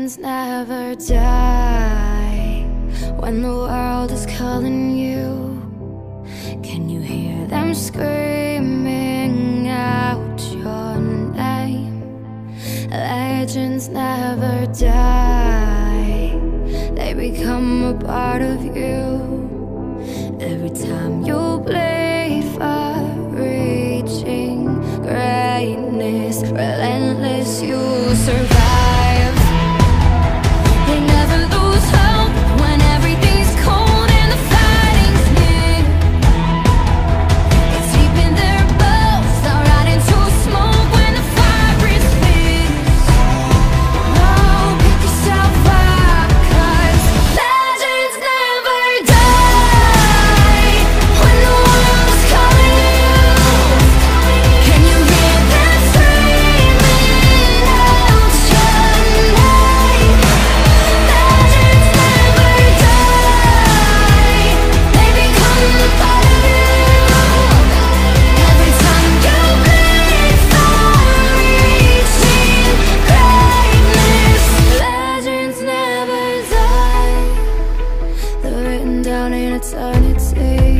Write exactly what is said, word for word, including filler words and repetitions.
Legends never die. When the world is calling you, can you hear them screaming out your name? Legends never die. They become a part of you. Every time you bleed for reaching greatness, relentless, you survive. They never lose hope when everything's cold and the fighting's near. It's deep in their bones, they'll ride into smoke when the fire is fierce. Oh, pick yourself up, 'cause legends never die. When the world is calling you, can you hear them screaming out your name? Legends never die. They become a part of you. Every time you bleed for reaching greatness, legends never die. They're written down in eternity.